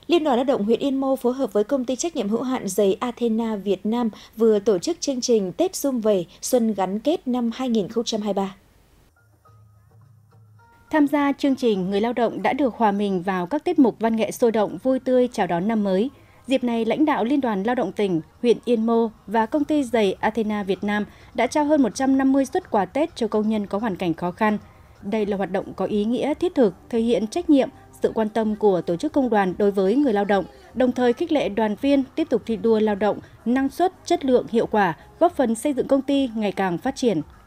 Liên đoàn Lao động huyện Yên Mô phối hợp với công ty trách nhiệm hữu hạn giày Athena Việt Nam vừa tổ chức chương trình Tết Sum Vầy Xuân gắn kết năm 2023. Tham gia chương trình, người lao động đã được hòa mình vào các tiết mục văn nghệ sôi động, vui tươi chào đón năm mới. Dịp này, lãnh đạo Liên đoàn Lao động tỉnh, huyện Yên Mô và công ty giày Athena Việt Nam đã trao hơn 150 suất quà Tết cho công nhân có hoàn cảnh khó khăn. Đây là hoạt động có ý nghĩa thiết thực, thể hiện trách nhiệm, sự quan tâm của tổ chức công đoàn đối với người lao động, đồng thời khích lệ đoàn viên tiếp tục thi đua lao động, năng suất, chất lượng, hiệu quả, góp phần xây dựng công ty ngày càng phát triển.